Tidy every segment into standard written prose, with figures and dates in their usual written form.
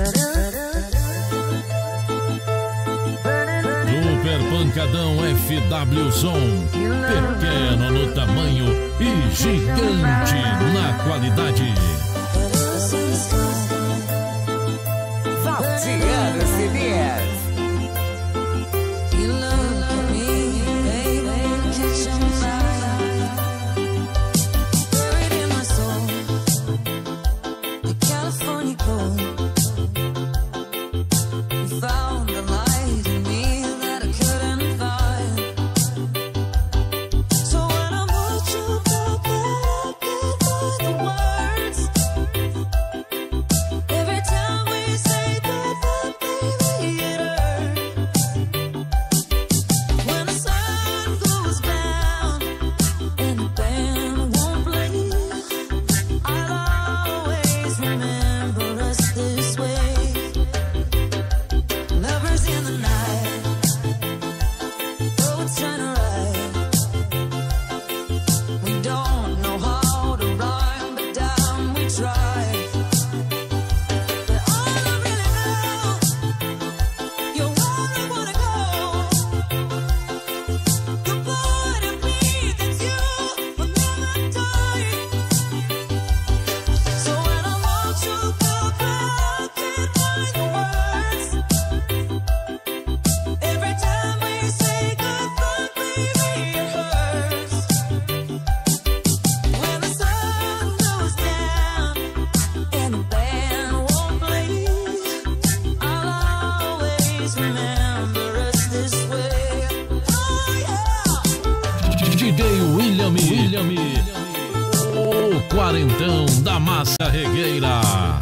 Super Pancadão FW Som, pequeno no tamanho e gigante na qualidade. Valdiano CDs. O quarentão da massa regueira.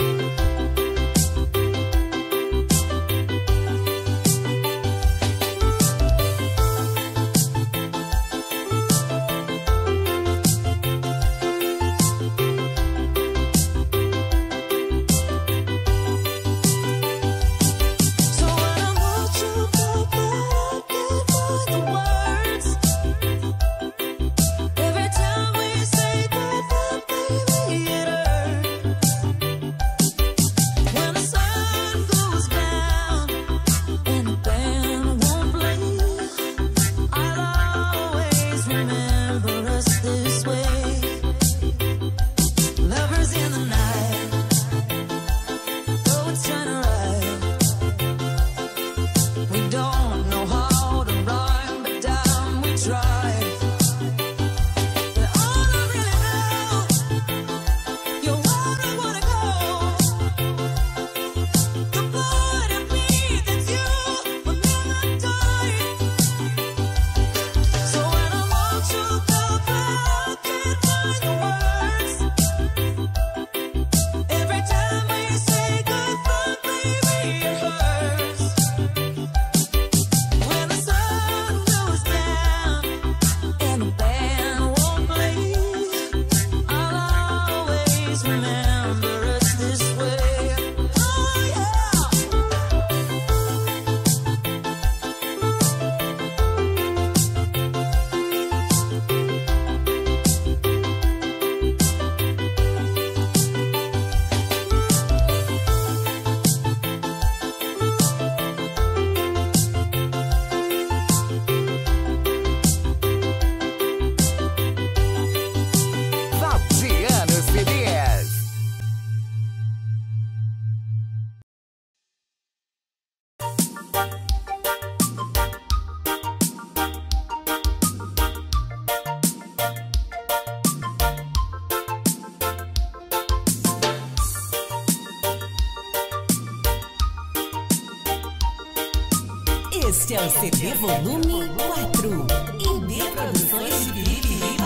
Este é o CD Volume 4. IB Produções de Piripiri.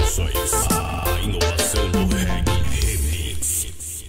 Produções, a inovação do reggae remix.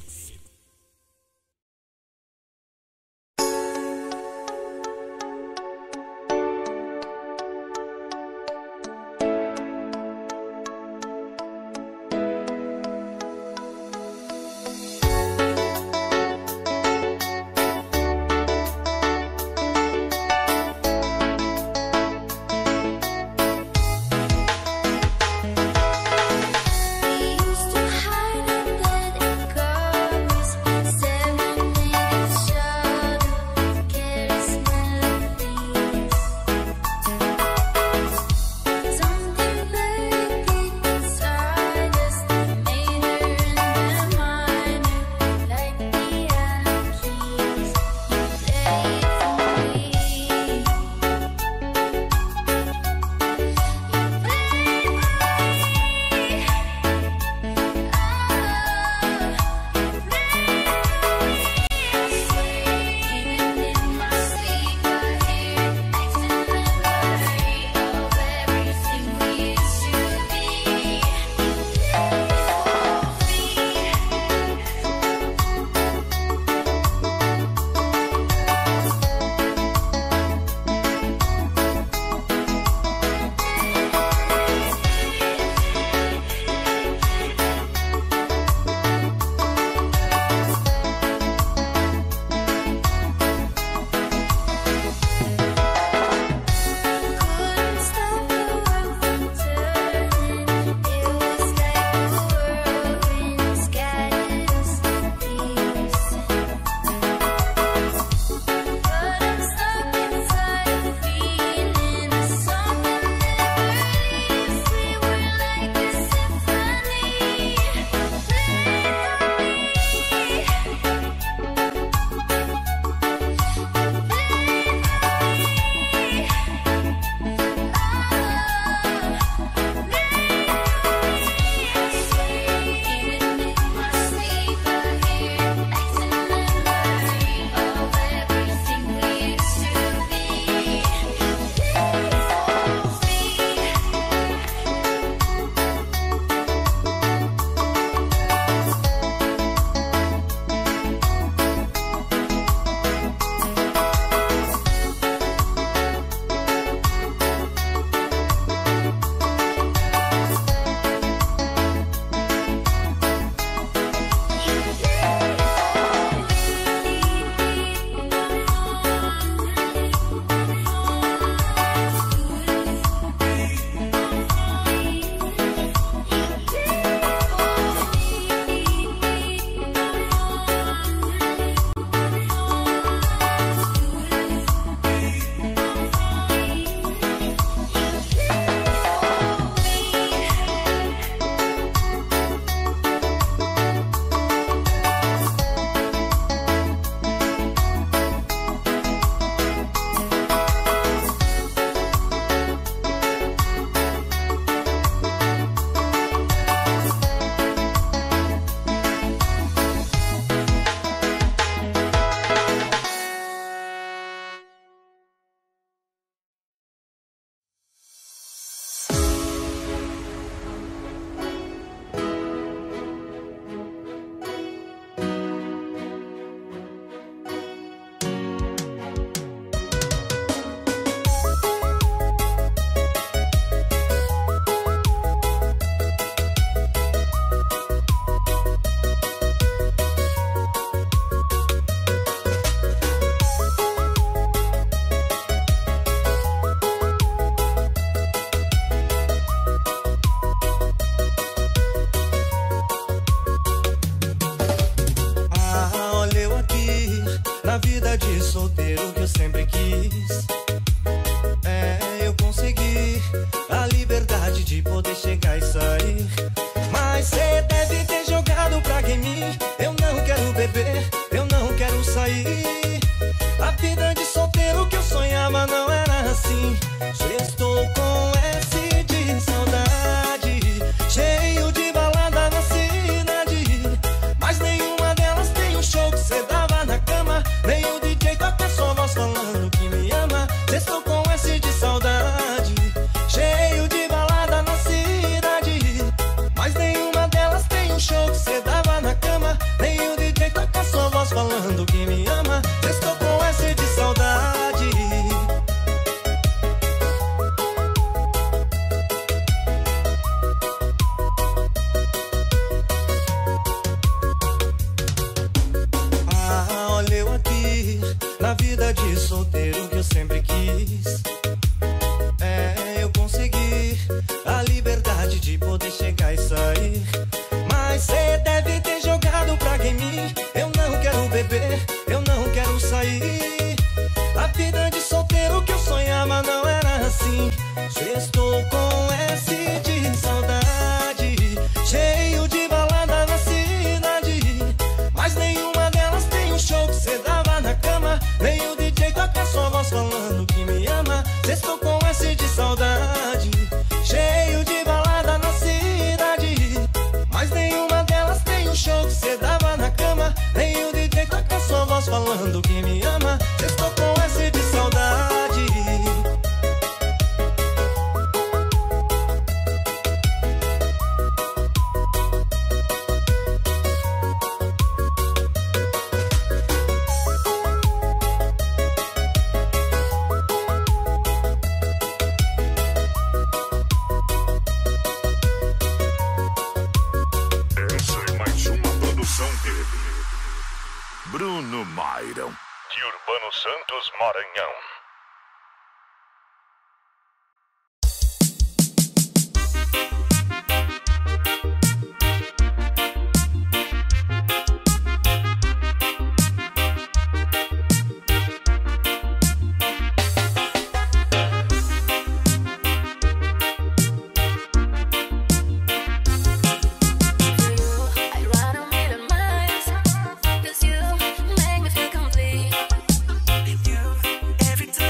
solteiro que eu sempre quis. Eu consegui a liberdade de poder chegar e sair. Mas cê deve ter jogado praga em mim. Eu não quero beber, eu não quero sair. A vida de solteiro que eu sonhava não era assim. Estou com S de saudade, cheio de balada na cidade. Mas nenhuma delas tem o show que cê dava na cama. Nem o DJ toca sua voz falando que me ama. Estou com S de saudade, cheio de balada na cidade. poder chegar e sair. Mas cê deve ter jogado praga em mim. Eu não quero beber, eu não quero sair. A vida de solteiro que eu sonhava não era assim. Estou com S de saudade, cheio de balada na cidade. Mas nenhuma delas tem um show que cê dava na cama. Nem o DJ toca sua voz falando que me ama. Estou com S de saudade, cheio de balada na cidade. Mas nenhuma delas tem um show que cê dava na cama. Nem o DJ toca sua voz falando que me ama. Estou com S de saudade. Bruno Mairon, de Urbano Santos, Maranhão. Every time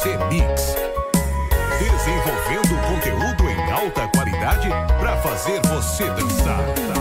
RC Mix. Desenvolvendo conteúdo em alta qualidade para fazer você dançar.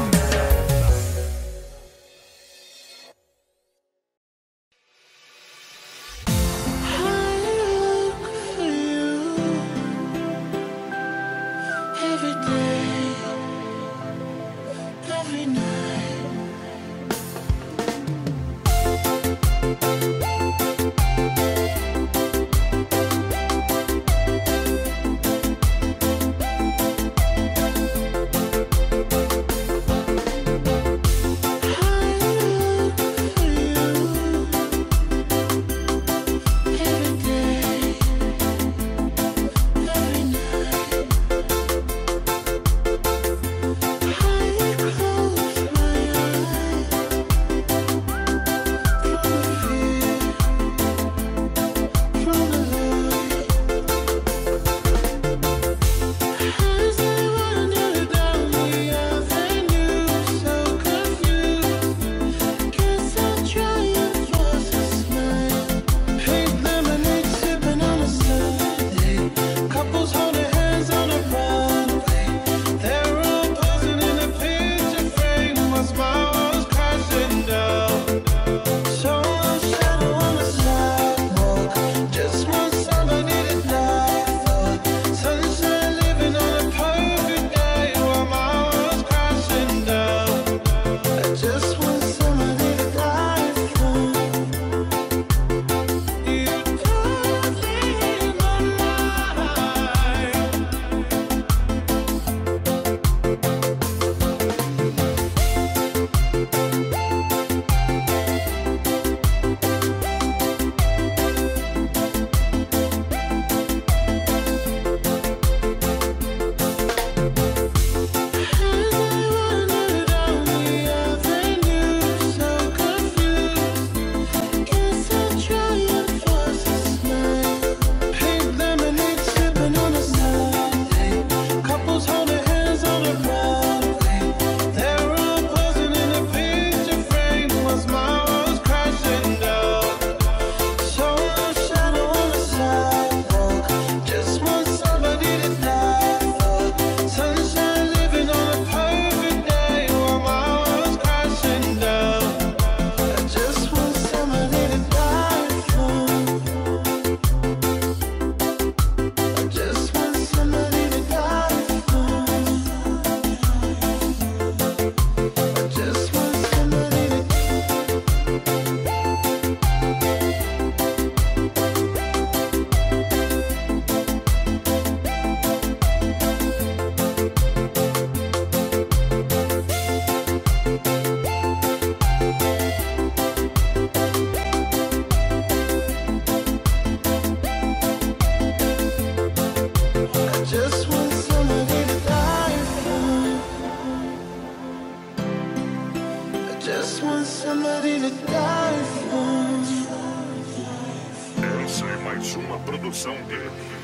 Essa é mais uma produção de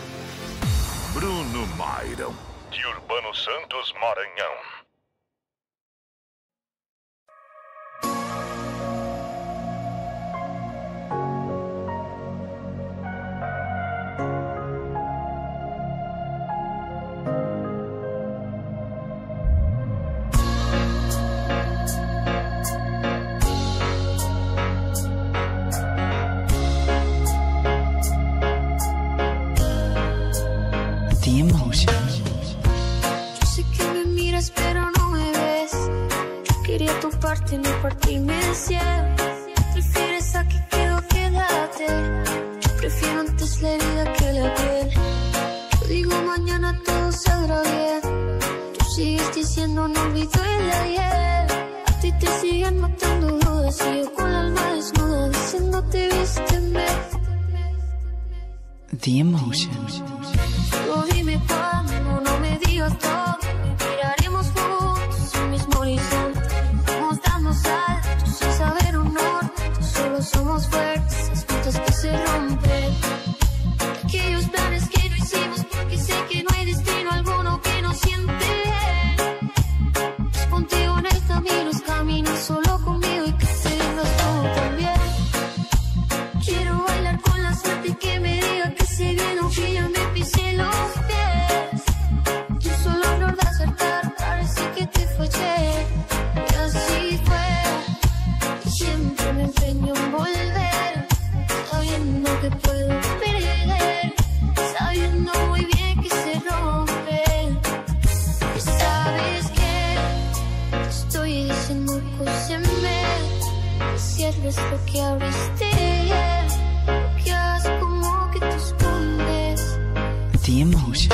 Bruno Mairão de Urbano Santos, Maranhão. Yo sé que me miras pero no me ves. Yo quería tu parte, no partirme en 100. Prefieres a que quédate. Yo prefiero antes la herida que la piel. Yo digo mañana todo saldrá bien. Tú sigues diciendo no olvido el ayer. A ti te siguen matando dudas y yo con el alma desnuda diciéndote vísteme. The Emotion. Solo dime cuándo, no me digas todo. Miraremos juntos el mismo horizonte. Vamos dando saltos sin saber un norte. Solo somos fuerzas juntas que se rompen. De aquellos planes que no hicimos porque sé que no hay destino alguno que nos siente. Es contigo en el camino, es caminar solo conmigo y que te vengas todo también. Quiero bailar con la suerte y que me diga que se cierres lo que abriste, lo que haces como que te escondes. The Emotion.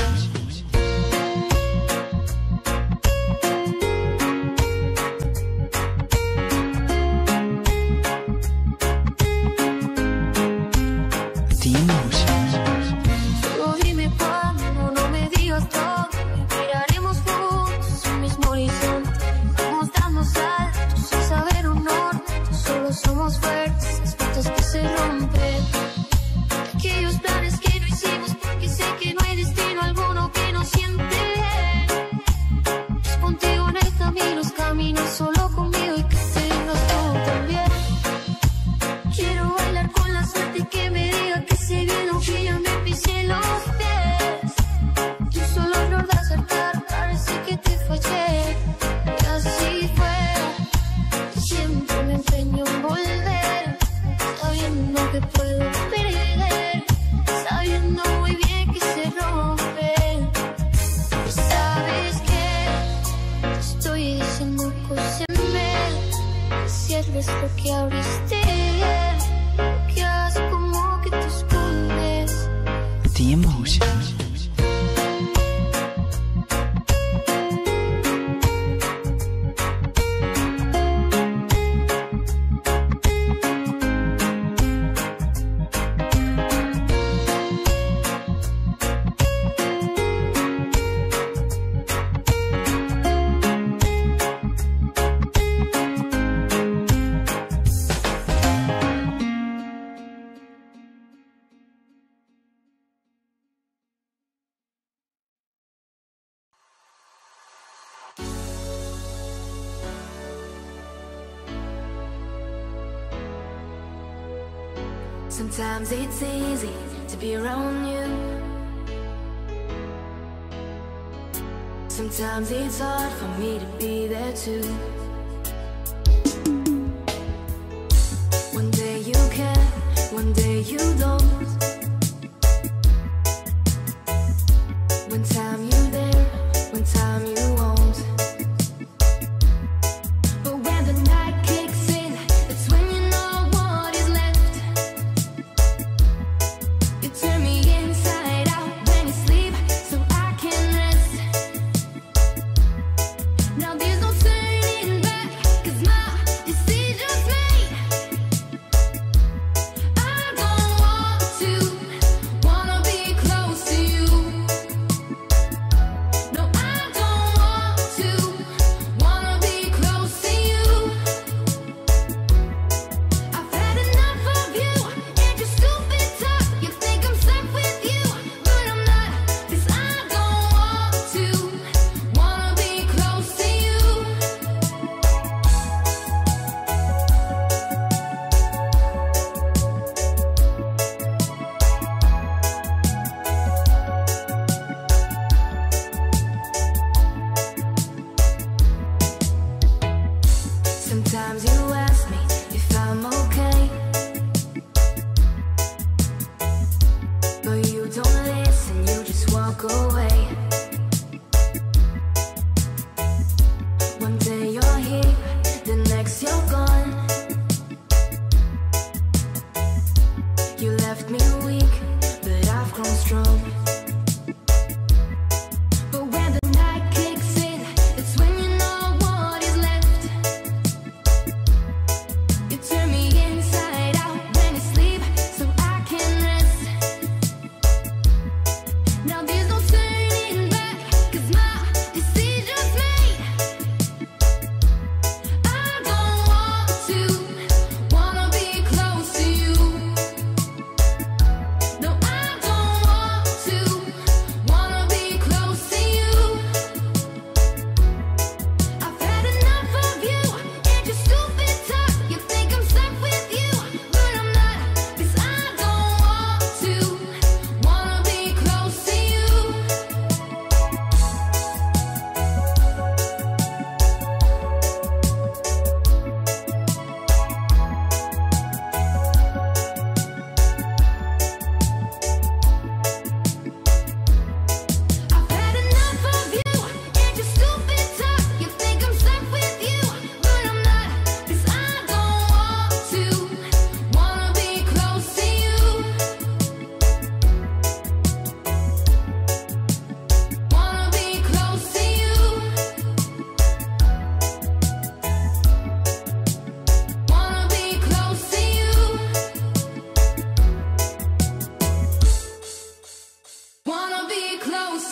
Sometimes it's easy to be around you. Sometimes it's hard for me to be there too. One day you care, one day you don't. One time you're there, one time you won't. But when the night kicks in, it's when you know what is left. You turn me inside out when you sleep, so I can rest. Now there's no turning back, 'cause my decision's made. I don't want to, wanna be close to you. No, I don't want to, wanna be close to you. I've had enough of you and your stupid talk. You think I'm stuck with you, but I'm not. 'Cause I don't want to, wanna be close to you. Sometimes you ask me if I'm okay, but you don't listen, you just walk away. One day you're here, the next you're gone. You left me weak, but I've grown strong. But when the night kicks in, it's when you know what is left. You turn me inside out when you sleep, so I can rest. Now there's no turning back, 'cause my decision's made. I don't want to, wanna be close to you. No, I don't want to, wanna be close to you. I've had enough of you and your stupid talk. You think I'm stuck with you, but I'm not. 'Cause I don't want to, wanna be close to you.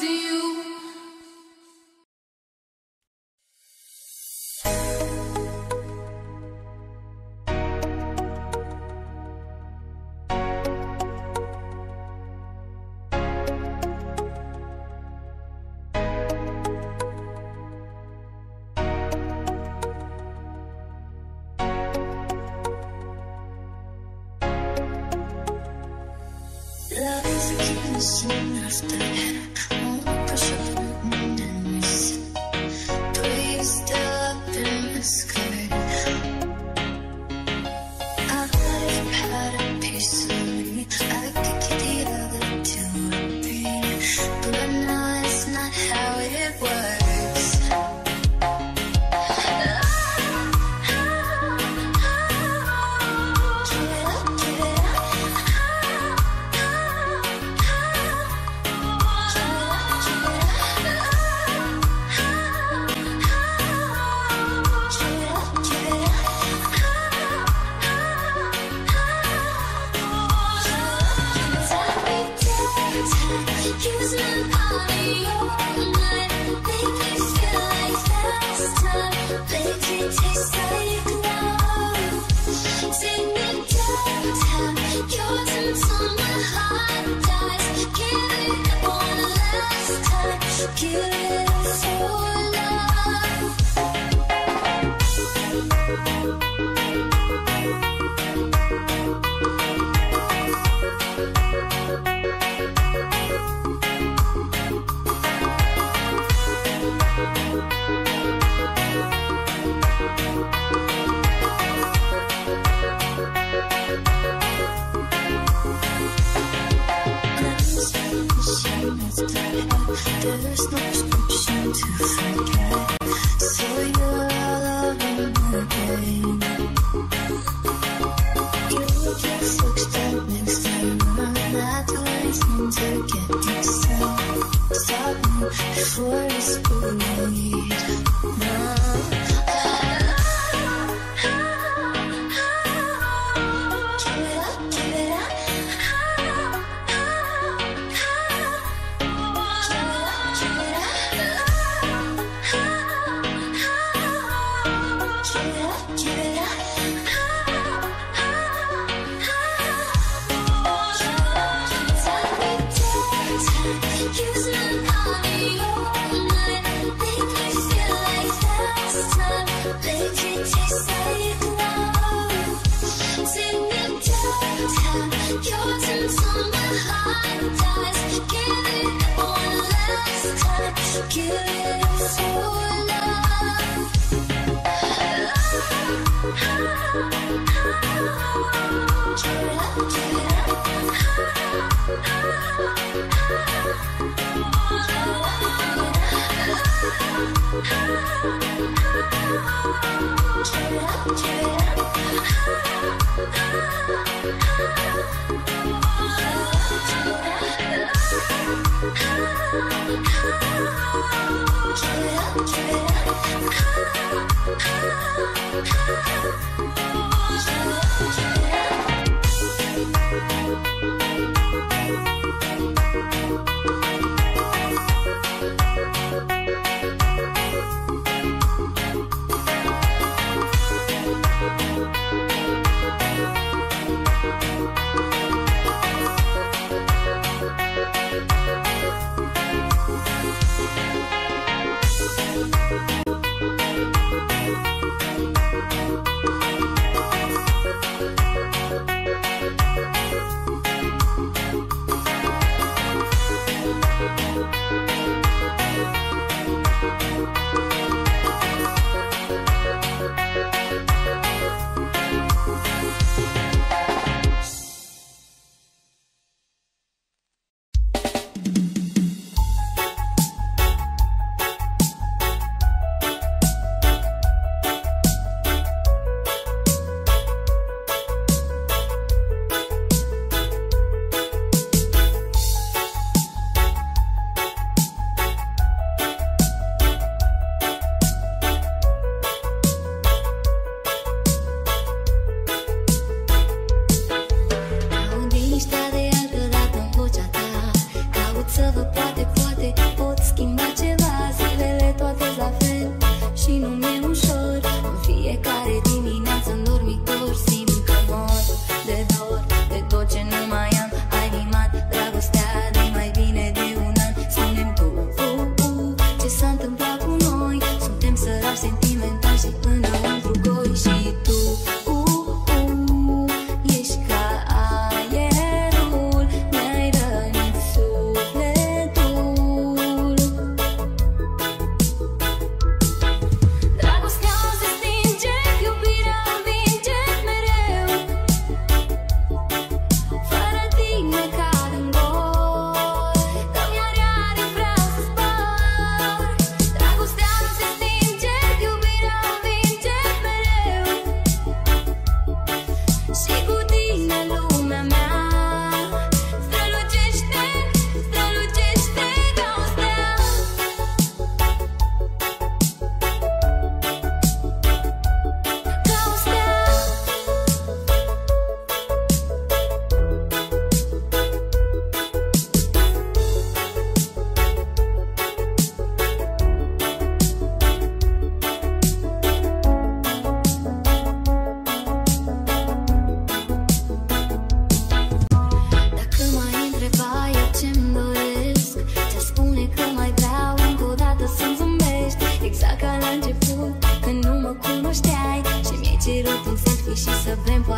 to you. Love is a kiss soon after. Won't push up and miss. Twist up in the skirt. I thought if you had a piece of me, I could get the other two a pain. But I know it's not how it works. There's no prescription to forget, so you're all over my brain. You look like folks that next time I'm not doing anything to get yourself. Stop me before it's too late. No.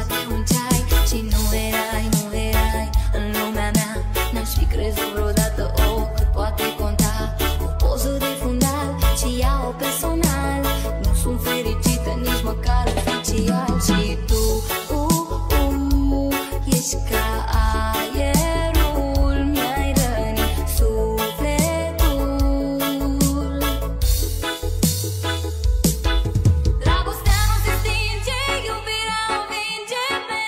pe un ceai și nu erai în lumea mea. N-aș fi crezut vreodată cât poate conta o poză de fundal și iau personal. Nu sunt fericită nici măcar oficial. Și tu ești ca aerul, mi-ai rănit sufletul. Dragostea nu se stinge, iubirea o vinge pe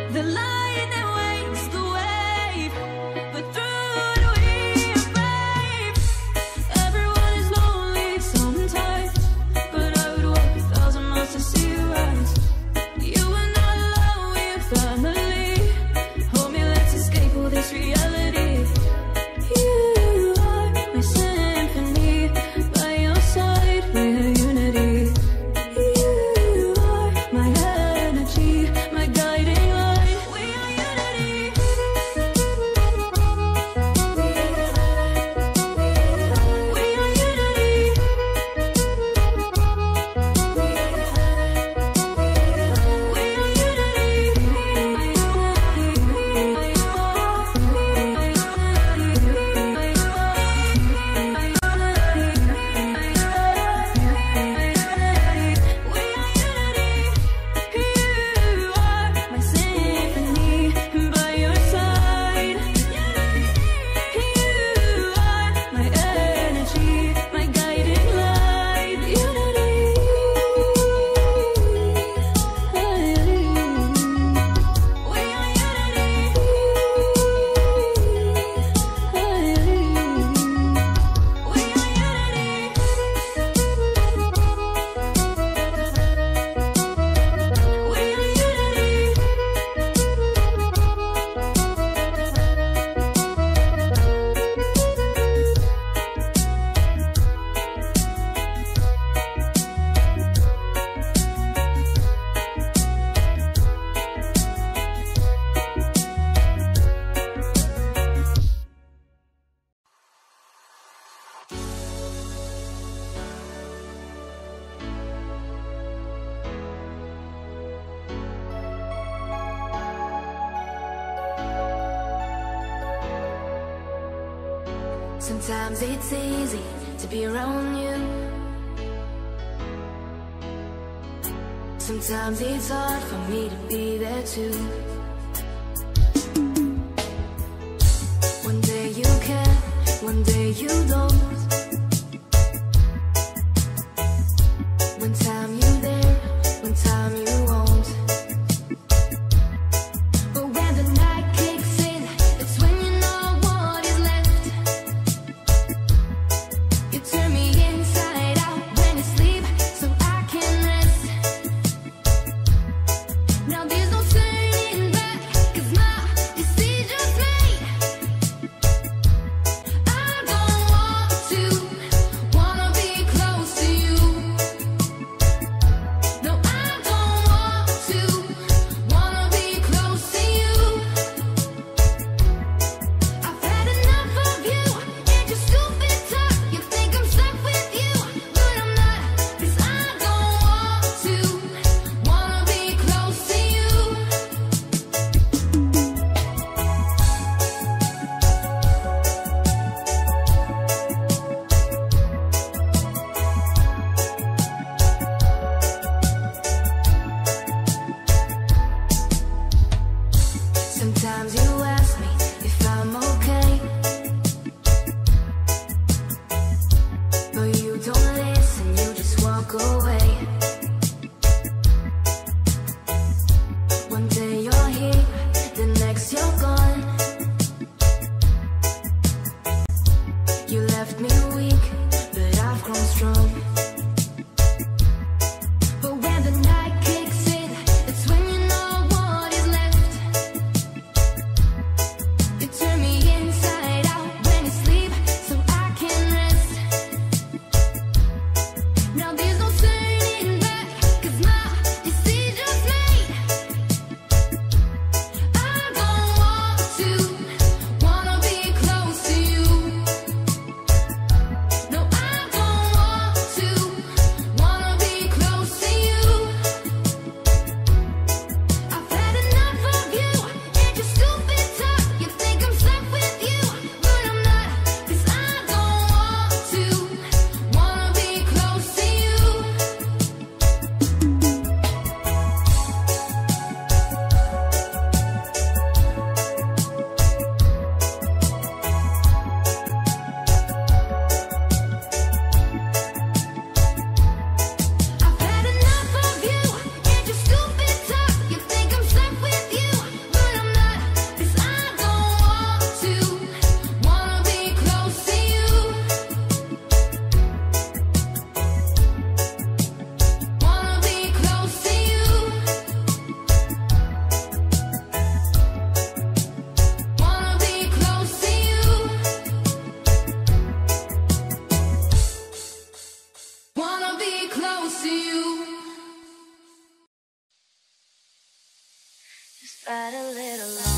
the light that wakes the wave, but through the wind, babe. Everyone is lonely sometimes, but I would walk 1,000 miles to see you rise. You are not alone, we're family. Hold me, let's escape all this reality. You are my symphony, by your side we're unity. You are my energy, my guiding light. We are unity. We are unity. We are unity. You are my symphony, by your side. You are my energy, my guiding light. Unity. We are Sometimes it's easy to be around you. Sometimes it's hard for me to be there too. One day you care, one day you don't. One time you there, one time you won't. But when the night kicks in, it's when you know what is left. You turn me inside out when you sleep, so I can rest. Now there's no turning back, 'cause my decision's made. I don't want to, wanna be close to you. No, I don't want to, wanna be close to you. I've had enough of you and your stupid talk. You think I'm stuck with you, but I'm not, 'cause I don't want to, wanna be close to you. Sometimes you ask me if I'm okay, but you don't listen, you just walk away. One day you're here, the next you're gone. You left me weak, but I've grown strong. But when the night kicks in, it's when you know what is left. fight a little longer.